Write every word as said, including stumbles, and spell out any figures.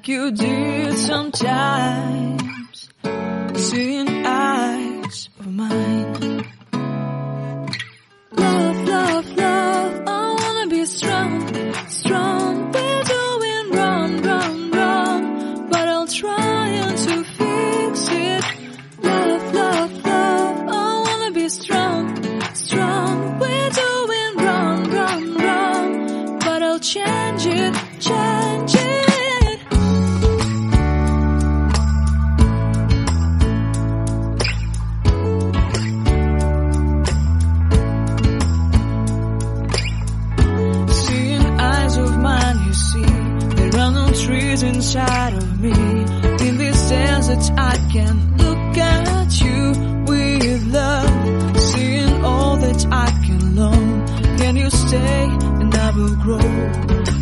like you did sometimes, seeing eyes of mine. Love, love, love, I wanna be strong, strong. We're doing wrong, wrong, wrong, but I'll try to fix it. Love, love, love, I wanna be strong, strong. We're doing wrong, wrong, wrong, but I'll change it, change it. Trees inside of me, in this desert I can look at you with love, seeing all that I can learn. Can you stay and I will grow?